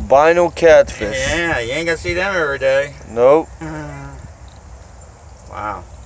Albino catfish. Yeah, you ain't gonna see them every day. Nope. Wow.